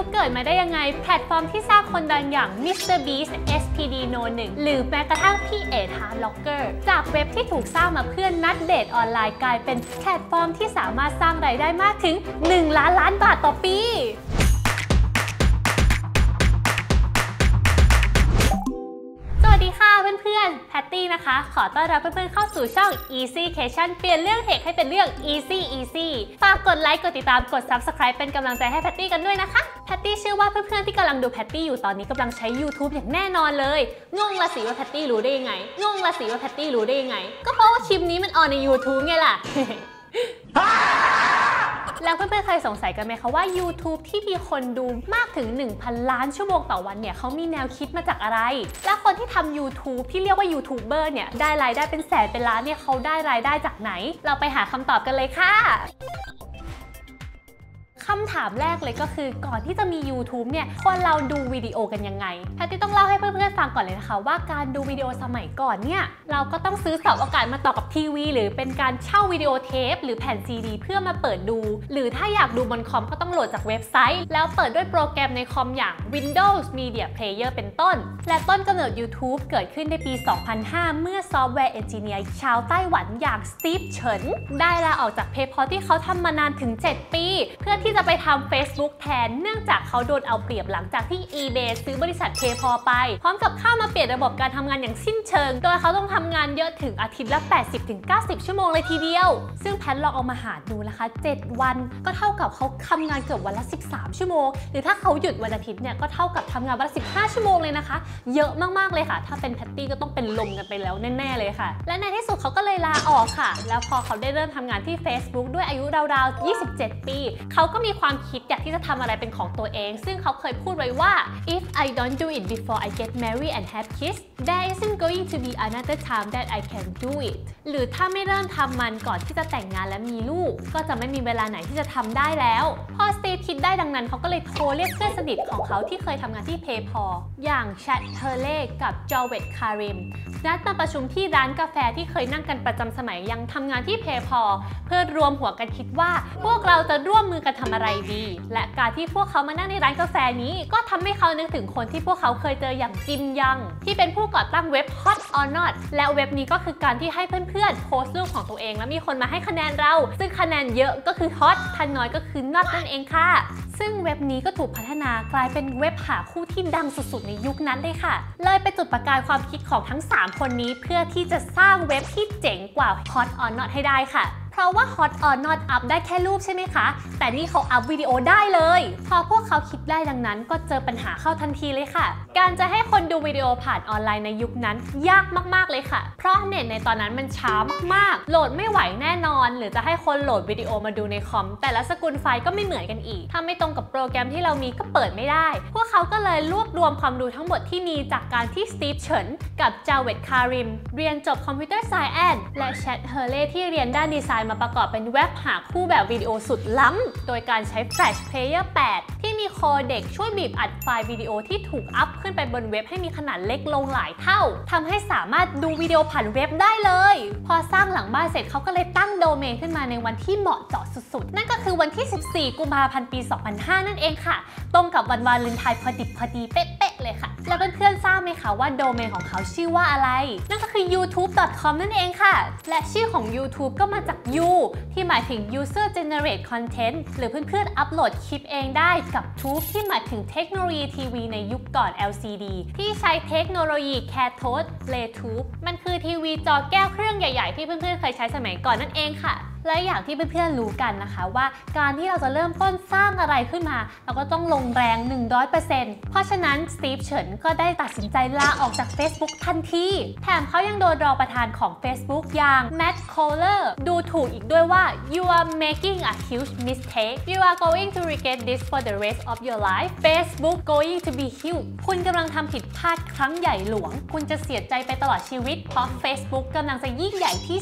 YouTube เกิดมาได้ยังไงแพลตฟอร์มที่สร้างคนดังอย่าง MrBeast SPD No1 หรือแม้กระทั่งพี่เอทาร์ล็อกเกอร์จากเว็บที่ถูกสร้างมาเพื่อนัดเดทออนไลน์กลายเป็นแพลตฟอร์มที่สามารถสร้างรายได้มากถึง1 ล้านล้านบาทต่อปีสวัสดีค่ะเพื่อนๆแพตตี้นะคะขอต้อนรับเพื่อนๆเข้าสู่ช่อง Easy Cation เปลี่ยนเรื่องเทคให้เป็นเรื่อง Easy ฝากกดไลค์กดติดตามกด Subscribe เป็นกำลังใจให้แพตตี้กันด้วยนะคะแพตตี้เชื่อว่าเพื่อนๆที่กำลังดูแพตตี้อยู่ตอนนี้กำลังใช้ YouTube อย่างแน่นอนเลยงงละสิว่าแพตตี้รู้ได้ยังไงก็เพราะว่าคลิปนี้มันออนใน YouTube ไงล่ะ แล้วเพื่อนๆเคยสงสัยกันไหมคะว่า YouTube ที่มีคนดูมากถึง 1,000 ล้านชั่วโมงต่อวันเนี่ยเขามีแนวคิดมาจากอะไรและคนที่ทำ YouTube ที่เรียกว่ายูทูบเบอร์เนี่ยได้รายได้เป็นแสนเป็นล้านเนี่ยเขาได้รายได้จากไหนเราไปหาคำตอบกันเลยค่ะคำถามแรกเลยก็คือก่อนที่จะมี YouTube เนี่ยคนเราดูวิดีโอกันยังไงแพตตี้ต้องเล่าให้เพื่อนๆฟังก่อนเลยนะคะว่าการดูวิดีโอสมัยก่อนเนี่ยเราก็ต้องซื้อเสาอากาศมาต่อกับทีวีหรือเป็นการเช่าวิดีโอเทปหรือแผ่นซีดีเพื่อมาเปิดดูหรือถ้าอยากดูบนคอมก็ต้องโหลดจากเว็บไซต์แล้วเปิดด้วยโปรแกรมในคอมอย่าง Windows Media Player เป็นต้นและต้นกำเนิด YouTube เกิดขึ้นในปี 2005 เมื่อซอฟต์แวร์เอนจิเนียร์ชาวไต้หวันอย่างสตีฟเฉินได้ลาออกจาก PayPal ที่เขาทำมานานถึง 7 ปีเพื่อที่จะไปทำ Facebook แทนเนื่องจากเขาโดนเอาเปรียบหลังจากที่ eBay ซื้อบริษัท PayPal ไปพร้อมกับเข้ามาเปลี่ยนระบบการทำงานอย่างสิ้นเชิงโดยเขาต้องทำงานเยอะถึงอาทิตย์ละ 80-90 ชั่วโมงเลยทีเดียวซึ่งแพทลองเอามาหารดูนะคะ7 วันก็เท่ากับเขาทำงานเกือบวันละ13 ชั่วโมงหรือถ้าเขาหยุดวันอาทิตย์เนี่ยก็เท่ากับทำงานวันละ15 ชั่วโมงเลยนะคะเยอะมากๆเลยค่ะถ้าเป็นแพตตี้ก็ต้องเป็นลมกันไปแล้วแน่ๆเลยค่ะและในที่สุดเขาก็เลยลาออกค่ะแล้วพอเขาได้เริ่มทำงานที่ Facebook ด้วยอายุราวๆ27 ปีเขาก็มีความคิดอยากที่จะทำอะไรเป็นของตัวเองซึ่งเขาเคยพูดไว้ว่า if I don't do it before I get married and have kids there isn't going to be another time that I can do it หรือถ้าไม่เริ่มทำมันก่อนที่จะแต่งงานและมีลูกก็จะไม่มีเวลาไหนที่จะทำได้แล้วพอสตีฟคิดได้ดังนั้นเขาก็เลยโทรเรียกเพื่อนสนิทของเขาที่เคยทำงานที่ PayPal อย่างแชทเทอร์เล่กับจอเวตคาริมนัดมาประชุมที่ร้านกาแฟที่เคยนั่งกันประจำสมัยยังทำงานที่ PayPal เพื่อรวมหัวกันคิดว่าพวกเราจะร่วมมือกันทำอะไรดีและการที่พวกเขามานั่งในร้านกาแฟนี้ก็ทำให้เขานึกถึงคนที่พวกเขาเคยเจออย่างจินยังที่เป็นผู้ก่อตั้งเว็บ Hot or Not และเว็บนี้ก็คือการที่ให้เพื่อนๆโพสต์รูปของตัวเองแล้วมีคนมาให้คะแนนเราซึ่งคะแนนเยอะก็คือ Hot ถ้าน้อยก็คือ Not นั่นเองค่ะซึ่งเว็บนี้ก็ถูกพัฒนากลายเป็นเว็บหาคู่ที่ดังสุดๆในยุคนั้นเลยค่ะเลยเป็นจุดประกายความคิดของทั้ง3คนนี้เพื่อที่จะสร้างเว็บที่เจ๋งกว่า Hot or Not ให้ได้ค่ะเพราะว่า Hot or Not อัพได้แค่รูปใช่ไหมคะแต่นี่เขาอัพวิดีโอได้เลยพอพวกเขาคิดได้ดังนั้นก็เจอปัญหาเข้าทันทีเลยค่ะการจะให้คนดูวิดีโอผ่านออนไลน์ในยุคนั้นยากมากๆเลยค่ะเพราะเน็ตในตอนนั้นมันช้ามากๆโหลดไม่ไหวแน่นอนหรือจะให้คนโหลดวิดีโอมาดูในคอมแต่ละสกุลไฟล์ก็ไม่เหมือนกันอีกถ้าไม่ตรงกับโปรแกรมที่เรามีก็เปิดไม่ได้พวกเขาก็เลยรวบรวมความรู้ทั้งหมดที่มีจากการที่สตีฟเฉินกับจาเวตคาริมเรียนจบคอมพิวเตอร์ไซแอนซ์และแชทเฮอร์เล่ที่เรียนด้านดีไซน์มาประกอบเป็นเว็บหาคู่แบบวิดีโอสุดล้ำโดยการใช้ Flash Player 8 ที่มีโคเด็กช่วยบีบอัดไฟล์วิดีโอที่ถูกอัพขึ้นไปบนเว็บให้มีขนาดเล็กลงหลายเท่าทำให้สามารถดูวิดีโอผ่านเว็บได้เลยพอสร้างหลังบ้านเสร็จเขาก็เลยตั้งโดเมนขึ้นมาในวันที่เหมาะเจาะสุดๆนั่นก็คือวันที่ 14 กุมภาพันธ์ ปี 2005 นั่นเองค่ะตรงกับวันวาเลนไทน์พอดีเป๊ะๆเลยค่ะแล้วเพื่อนๆทราบไหมคะว่าโดเมนของเขาชื่อว่าอะไรนั่นก็คือ youtube.com นั่นเองค่ะและชื่อของ YouTube ก็มาจาก You ที่หมายถึง user generate content หรือเพื่อนๆอัปโหลดคลิปเองได้กับ Tube ที่หมายถึงเทคโนโลยีทีวีในยุคก่อน LCD ที่ใช้เทคโนโลยี Cathode Ray Tube มันคือทีวีจอแก้วเครื่องใหญ่ๆที่เพื่อนๆเคยใช้สมัยก่อนนั่นเองค่ะและอย่างที่เพื่อนๆรู้กันนะคะว่าการที่เราจะเริ่มต้นสร้างอะไรขึ้นมาเราก็ต้องลงแรง 100% เพราะฉะนั้นสตีฟเฉินก็ได้ตัดสินใจลาออกจาก Facebook ทันทีแถมเขายังโดนรองประธานของ Facebook อย่างแมตต์ โคลเลอร์ดูถูกอีกด้วยว่า you are making a huge mistake you are going to regret this for the rest of your life Facebook going to be huge คุณกำลังทำผิดพลาดครั้งใหญ่หลวงคุณจะเสียใจไปตลอดชีวิตเพราะ Facebook กำลังจะยิ่งใหญ่ที่สุด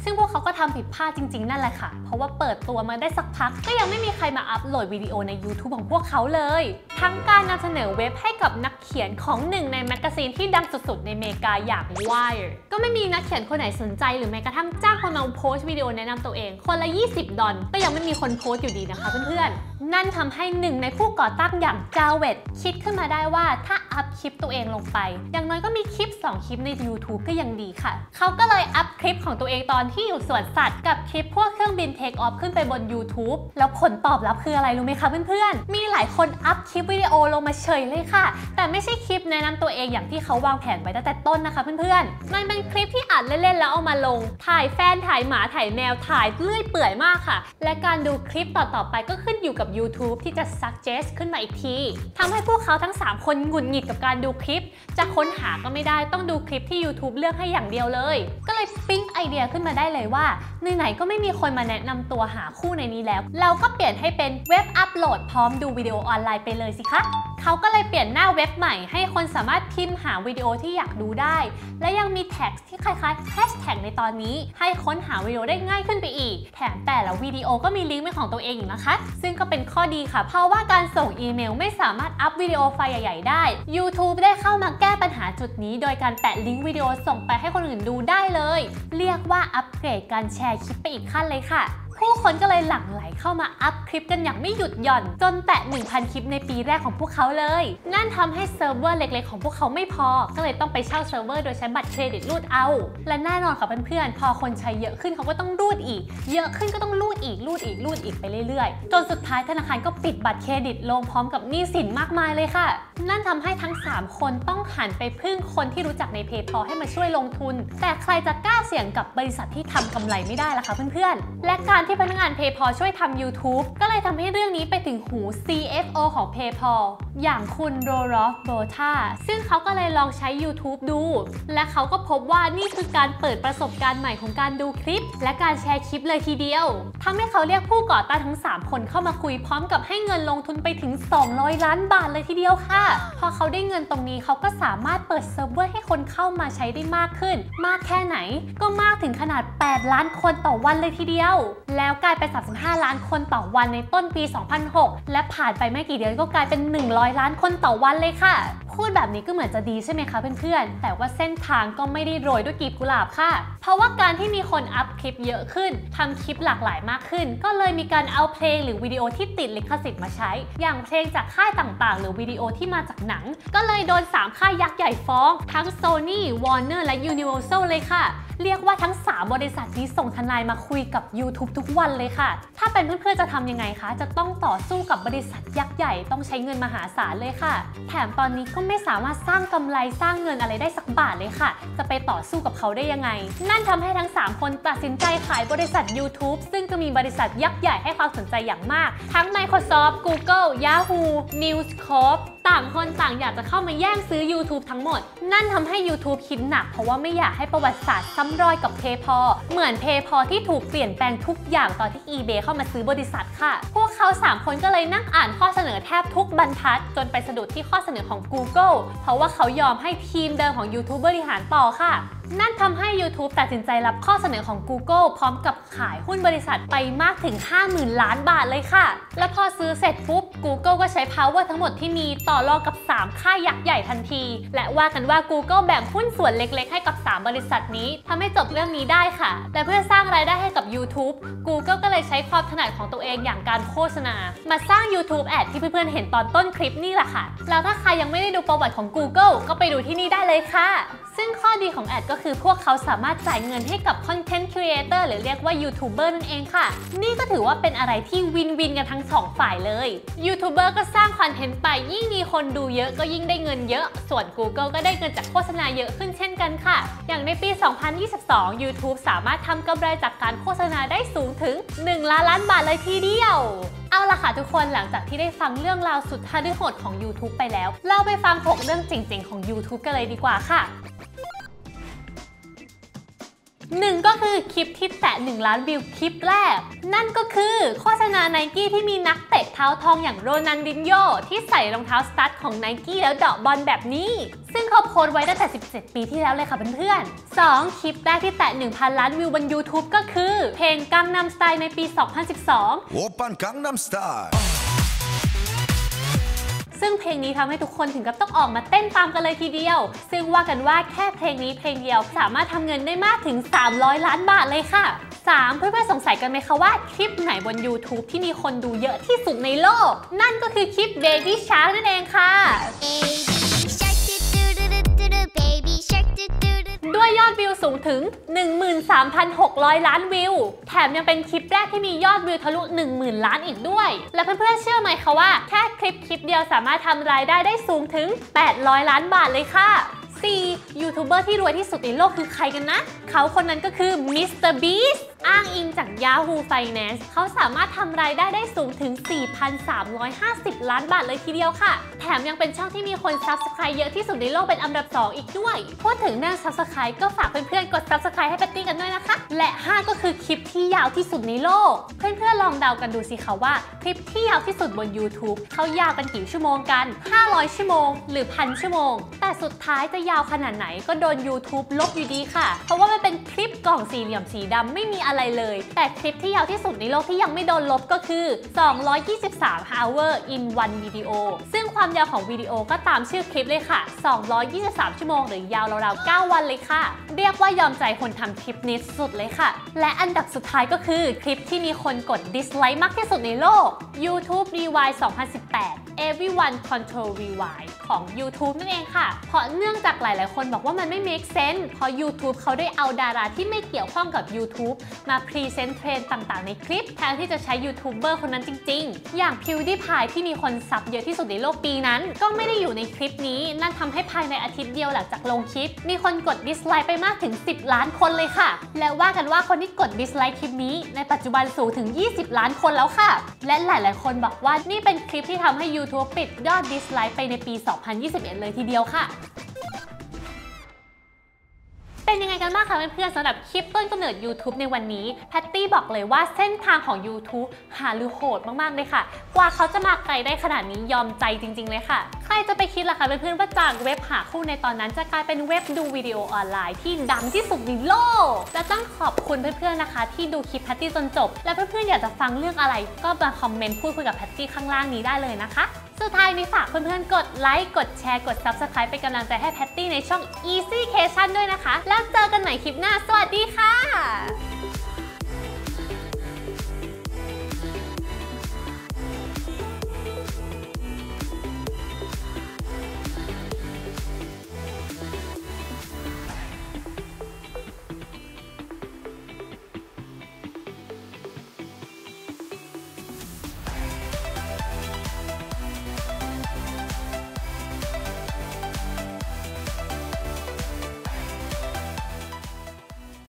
ซึ่งพวกเขาก็ทำผิดพลาดจริงๆนั่นแหละค่ะเพราะว่าเปิดตัวมาได้สักพักก็ยังไม่มีใครมาอัปโหลดวิดีโอใน YouTube ของพวกเขาเลยทั้งการนำเสนอเว็บให้กับนักเขียนของหนึ่งในแมกกาซีนที่ดังสุดๆในอเมริกาอย่าง Wire ก็ไม่มีนักเขียนคนไหนสนใจหรือแม้กระทั่งจ้างคนมาโพสต์วิดีโอแนะนำตัวเองคนละ$20ก็ยังไม่มีคนโพสต์อยู่ดีนะคะเพื่อนๆนั่นทำให้หนึ่งในผู้ก่อตั้งอย่างจาเวดคิดขึ้นมาได้ว่าถ้าอัพคลิปตัวเองลงไปอย่างน้อยก็มีคลิป2คลิปใน YouTube ก็ยังดีค่ะเขาก็เลยอัพคลิปของตัวเองตอนที่อยู่สวนสัตว์กับคลิปพวกเครื่องบินเทคออฟขึ้นไปบน YouTube แล้วผลตอบรับคืออะไรรู้ไหมคะเพื่อนๆมีหลายคนอัพคลิปวิดีโอลงมาเฉยเลยค่ะแต่ไม่ใช่คลิปแนะนำตัวเองอย่างที่เขาวางแผนไว้ตั้งแต่ต้นนะคะเพื่อนๆมันเป็นคลิปที่อัดเล่นๆแล้วเอามาลงถ่ายแฟนถ่ายหมาถ่ายแมวถ่ายเลื่อยเปื่อยมากค่ะและการดูคลิปต่อๆไปก็ขึ้นอยู่กับ YouTube ที่จะ suggest ขึ้นมาอีกทีทำให้พวกเขาทั้ง3คนหงุดหงิดกับการดูคลิปจะค้นหาก็ไม่ได้ต้องดูคลิปที่ YouTube เลือกให้อย่างเดียวเลยก็เลยปิ๊งไอเดียขึ้นมาได้เลยว่าไหนๆก็ไม่มีคนมาแนะนำตัวหาคู่ในนี้แล้วเราก็เปลี่ยนให้เป็นเว็บอัปโหลดพร้อมดูวิดีโอออนไลน์ไปเลยสิคะเขาก็เลยเปลี่ยนหน้าเว็บใหม่ให้คนสามารถพิมพ์หาวิดีโอที่อยากดูได้และยังมีแท็กที่คล้ายๆแฮชแท็กในตอนนี้ให้ค้นหาวิดีโอได้ง่ายขึ้นไปอีกแถมแต่ละวิดีโอก็มีลิงก์เป็นของตัวเองอีกนะคะซึ่งก็เป็นข้อดีค่ะเพราะว่าการส่งอีเมลไม่สามารถอัพวิดีโอไฟล์ใหญ่ๆได้ YouTube ได้เข้ามาแก้ปัญหาจุดนี้โดยการแปะลิงก์วิดีโอส่งไปให้คนอื่นดูได้เลยเรียกว่าอัปเกรดการแชร์คลิปไปอีกขั้นเลยค่ะผู้คนก็เลยหลั่งไหลเข้ามาอัพคลิปกันอย่างไม่หยุดหย่อนจนแตะ 1,000 คลิปในปีแรกของพวกเขาเลยนั่นทำให้เซิร์ฟเวอร์เล็กๆของพวกเขาไม่พอก็เลยต้องไปเช่าเซิร์ฟเวอร์โดยใช้บัตรเครดิตรูดเอาและแน่นอนค่ะเพื่อนๆพอคนใช้เยอะขึ้นเขาก็ต้องรูดอีกเยอะขึ้นก็ต้องรูดอีกไปเรื่อยๆจนสุดท้ายธนาคารก็ปิดบัตรเครดิตลงพร้อมกับหนี้สินมากมายเลยค่ะนั่นทำให้ทั้ง3คนต้องหันไปพึ่งคนที่รู้จักใน PayPal ให้มาช่วยลงทุนแต่ใครจะกล้าเสี่ยงกับบริษัทที่ทำกำไรไม่ได้ล่ะคะเพื่อนๆและการที่พนักงาน PayPal ช่วยทำ YouTube ก็เลยทำให้เรื่องนี้ไปถึงหู CFO ของ PayPal อย่างคุณโรลอฟโบธาซึ่งเขาก็เลยลองใช้ YouTube ดูและเขาก็พบว่านี่คือการเปิดประสบการณ์ใหม่ของการดูคลิปและการแชร์คลิปเลยทีเดียวทำให้เขาเรียกผู้ก่อตั้งทั้ง3คนเข้ามาคุยพร้อมกับให้เงินลงทุนไปถึง200 ล้านบาทเลยทีเดียวค่ะพอเขาได้เงินตรงนี้เขาก็สามารถเปิดเซิร์ฟเวอร์ให้คนเข้ามาใช้ได้มากขึ้นมากแค่ไหนก็มากถึงขนาด8 ล้านคนต่อวันเลยทีเดียวแล้วกลายเป็น35 ล้านคนต่อวันในต้นปี 2006 และผ่านไปไม่กี่เดือนก็กลายเป็น100 ล้านคนต่อวันเลยค่ะพูดแบบนี้ก็เหมือนจะดีใช่ไหมคะเพื่อนๆแต่ว่าเส้นทางก็ไม่ได้โรยด้วยกลีบกุหลาบค่ะเพราะว่าการที่มีคนอัพคลิปเยอะขึ้นทำคลิปหลากหลายมากขึ้นก็เลยมีการเอาเพลงหรือวิดีโอที่ติดลิขสิทธิ์มาใช้อย่างเพลงจากค่ายต่างๆหรือวิดีโอที่มาจากหนังก็เลยโดน3ค่ายยักษ์ใหญ่ฟ้องทั้ง Sony Warner และ Universal เลยค่ะเรียกว่าทั้ง3บริษัทนี้ส่งทนายมาคุยกับ YouTube ทุกวันเลยค่ะถ้าเป็นเพื่อนๆจะทำยังไงคะจะต้องต่อสู้กับบริษัทยักษ์ใหญ่ต้องใช้เงินมหาศาลเลยค่ะแถมตอนนี้ก็ไม่สามารถสร้างกำไรสร้างเงินอะไรได้สักบาทเลยค่ะจะไปต่อสู้กับเขาได้ยังไงนั่นทำให้ทั้ง3คนตัดสินใจขายบริษัท YouTube ซึ่งก็มีบริษัทยักษ์ใหญ่ให้ความสนใจอย่างมากทั้ง Microsoft Google Yahoo News Corp ต่างคนต่างอยากจะเข้ามาแย่งซื้อ YouTube ทั้งหมดนั่นทำให้ YouTube คิดหนักเพราะว่าไม่อยากให้ประวัติศาสตร์ซ้ำรอยกับ PayPal เหมือน PayPal ที่ถูกเปลี่ยนแปลงทุกอย่างตอนที่ eBay เข้ามาซื้อบริษัทค่ะพวกเขา3คนก็เลยนั่งอ่านข้อเสนอแทบทุกบรรทัดจนไปสะดุดที่ข้อเสนอของ Google เพราะว่าเขายอมให้ทีมเดิมของ YouTube บริหารต่อค่ะนั่นทำให้ YouTube ตัดสินใจรับข้อเสนอของ Google พร้อมกับขายหุ้นบริษัทไปมากถึง 50,000 ล้านบาทเลยค่ะและพอซื้อเสร็จปุ๊บ Google ก็ใช้ power ทั้งหมดที่มีต่อรองกับ3ค่ายยักษ์ใหญ่ทันทีและว่ากันว่า Google แบ่งหุ้นส่วนเล็กๆให้กับ3บริษัทนี้ทำให้จบเรื่องนี้ได้ค่ะและเพื่อสร้างรายได้ให้กับ YouTube Google ก็เลยใช้ความถนัดของตัวเองอย่างการโฆษณามาสร้าง YouTube Ad ที่เพื่อนๆเห็นตอนต้นคลิปนี่แหละค่ะแล้วถ้าใครยังไม่ได้ดูประวัติของ Google ก็ไปดูที่นี่ได้เลยค่ะซึ่งข้อดีของแอดก็คือพวกเขาสามารถจ่ายเงินให้กับ Content Creator หรือเรียกว่า YouTuber นั่นเองค่ะนี่ก็ถือว่าเป็นอะไรที่วินวินกันทั้ง2ฝ่ายเลย YouTuber ก็สร้างคอนเทนต์ไปยิ่งมีคนดูเยอะก็ยิ่งได้เงินเยอะส่วน Google ก็ได้เงินจากโฆษณาเยอะขึ้นเช่นกันค่ะอย่างในปี 2022 YouTube สามารถทำกำไรจากการโฆษณาได้สูงถึง1 ล้านล้านบาทเลยทีเดียวเอาล่ะค่ะทุกคนหลังจากที่ได้ฟังเรื่องราวสุดหฤหดของ YouTube ไปแล้วเราไปฟัง6เรื่องเจ๋งๆของ YouTube กันเลยดีกว่าค่ะ 1ก็คือคลิปที่แตะ1 ล้านวิวคลิปแรกนั่นก็คือโฆษณา Nike ที่มีนักเตะเท้าทองอย่างโรนัลดินโญที่ใส่รองเท้าสตั๊ดของ Nike แล้วเดาะบอลแบบนี้ซึ่งเขาโพสต์ไว้ตั้งแต่17 ปีที่แล้วเลยค่ะเพื่อนๆ2คลิปแรกที่แตะ 1,000 ล้านวิวบน YouTube ก็คือเพลงกังนัมสไตล์ในปี 2012 Oppan Gangnam Style ซึ่งเพลงนี้ทำให้ทุกคนถึงกับต้องออกมาเต้นตามกันเลยทีเดียวซึ่งว่ากันว่าแค่เพลงนี้เพลงเดียวสามารถทำเงินได้มากถึง300 ล้านบาทเลยค่ะ3เพื่อนๆสงสัยกันไหมคะว่าคลิปไหนบน YouTube ที่มีคนดูเยอะที่สุดในโลกนั่นก็คือคลิป Baby Shark นั่นเองค่ะด้วยยอดวิวสูงถึง 13,600 ล้านวิวแถมยังเป็นคลิปแรกที่มียอดวิวทะลุ 10,000 ล้านอีกด้วยและเพื่อนๆเชื่อไหมคะว่าแค่คลิปเดียวสามารถทำรายได้สูงถึง800 ล้านบาทเลยค่ะ4ยูทูบเบอร์ที่รวยที่สุดในโลกคือใครกันนะเขาคนนั้นก็คือ Mr. Beast อ้างอิงจาก Yahoo Finance เขาสามารถทำรายได้สูงถึง 4,350 ล้านบาทเลยทีเดียวค่ะแถมยังเป็นช่องที่มีคน Subscribe เยอะที่สุดในโลกเป็นอันดับ 2 อีกด้วยพูดถึงเรื่อง Subscribe ก็ฝากเพื่อนๆกด Subscribe ให้แพตตี้กันด้วยนะคะและ5ก็คือคลิปที่ยาวที่สุดในโลกเพื่อนๆลองเดากันดูสิคะว่าคลิปที่ยาวที่สุดบน YouTube เขายาวกันกี่ชั่วโมงกัน500 ชั่วโมงหรือ 1,000 ชั่วโมงแต่สุดท้ายจะยาวขนาดไหนก็โดน YouTube ลบอยู่ดีค่ะเพราะว่ามันเป็นคลิปกล่องสี่เหลี่ยมสีดำไม่มีอะไรเลยแต่คลิปที่ยาวที่สุดในโลกที่ยังไม่โดนลบก็คือ223 hour in one video ซึ่งความยาวของวิดีโอก็ตามชื่อคลิปเลยค่ะ223 ชั่วโมงหรือยาวราวๆ9 วันเลยค่ะเรียกว่ายอมใจคนทำคลิปนี้สุดเลยค่ะและอันดับสุดท้ายก็คือคลิปที่มีคนกด dislike มากที่สุดในโลก YouTube Rewind 2018 Everyone Control Rewind ของ YouTube นั่นเองค่ะเพราะเนื่องจากหลายๆคนบอกว่ามันไม่ make sense เพราะ YouTube เขาได้เอาดาราที่ไม่เกี่ยวข้องกับ YouTube มาพรีเซนต์เทรนด์ต่างๆในคลิปแทนที่จะใช้ยูทูบเบอร์คนนั้นจริงๆอย่าง PewDiePie ที่มีคนซับเยอะที่สุดในโลกปีนั้นก็ไม่ได้อยู่ในคลิปนี้นั่นทำให้ภายในอาทิตย์เดียวหลังจากลงคลิปมีคนกด dislike ไปมากถึง10 ล้านคนเลยค่ะและว่ากันว่าคนที่กด dislike คลิปนี้ในปัจจุบันสูงถึง20 ล้านคนแล้วค่ะและหลายๆคนบอกว่านี่เป็นคลิปที่ทำให้ YouTube ปิดยอด dislike ไปในปี 2021 เลยทีเดียวค่ะเป็นยังไงกันบ้างคะเพื่อนๆสำหรับคลิปต้นกำเนิด YouTube ในวันนี้แพตตี้บอกเลยว่าเส้นทางของ YouTube หาหรือโหดมากๆเลยค่ะกว่าเขาจะมาไกลได้ขนาดนี้ยอมใจจริงๆเลยค่ะใครจะไปคิดล่ะคะเพื่อนๆว่าจากเว็บหาคู่ในตอนนั้นจะกลายเป็นเว็บดูวิดีโอออนไลน์ที่ดังที่สุดในโลกและต้องขอบคุณเพื่อนๆนะคะที่ดูคลิปแพตตี้จนจบและเพื่อนๆอยากจะฟังเรื่องอะไรก็มาคอมเมนต์พูดคุยกับแพตตี้ข้างล่างนี้ได้เลยนะคะสุดท้ายนี้ฝากเพื่อนๆกดไลค์กดแชร์กด Subscribe เป็นกำลังใจให้แพตตี้ในช่อง Easy Cation ด้วยนะคะแล้วเจอกันใหม่คลิปหน้าสวัสดีค่ะ